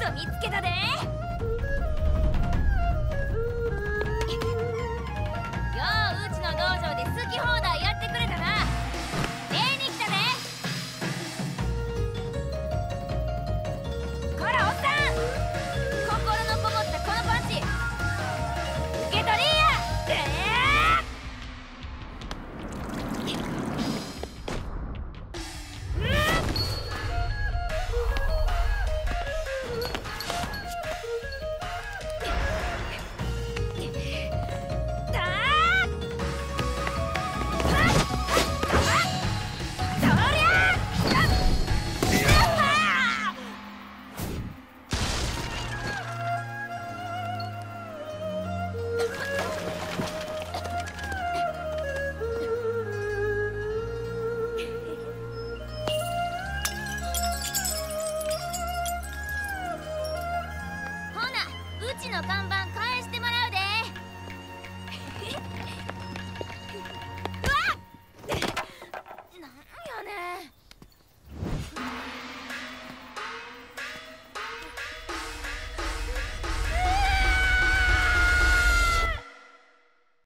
と見つけたで。よう、うちの道場で好き放題やってくれたな。礼に来たで。こらおっさん、心のこもったこのパンチ受け取りや。うちの看板返してもらうで。